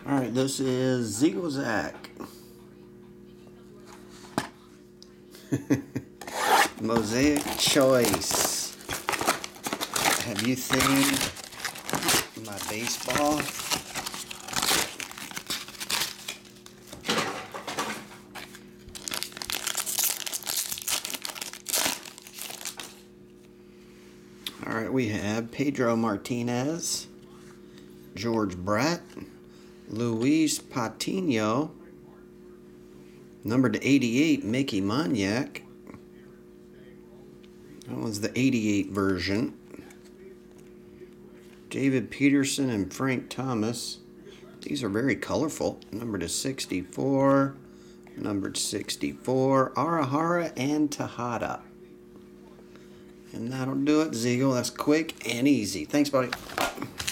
Alright, this is Zeagle Mosaic choice. Have you seen my baseball? Alright, we have Pedro Martinez, George Brett, Luis Patino, number to 88, Mickey Moniak. That was the 88 version. David Peterson and Frank Thomas. These are very colorful. Number to 64, numbered 64, Arahara and Tejada. And that'll do it, Zeagle. That's quick and easy. Thanks, buddy.